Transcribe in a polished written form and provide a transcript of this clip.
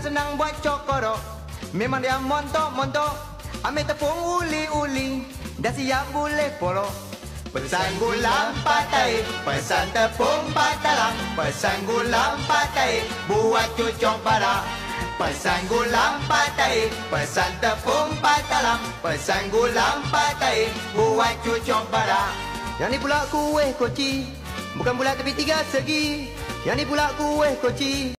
senang buat cokoro. Memang dia montok-montok, ambil tepung uli-uli, dah siap boleh poro. Pesan gula 4 air, pesan tepung 4 talang, pesan gula 4 air, buat cucuk bara. Pesan gula 4 air, pesan tepung 4 talang, pesan gula 4 air, buat cucuk bara. Yang ni pula kuih koci, bukan bulat tapi 3 segi. Yang ni pula kuih koci.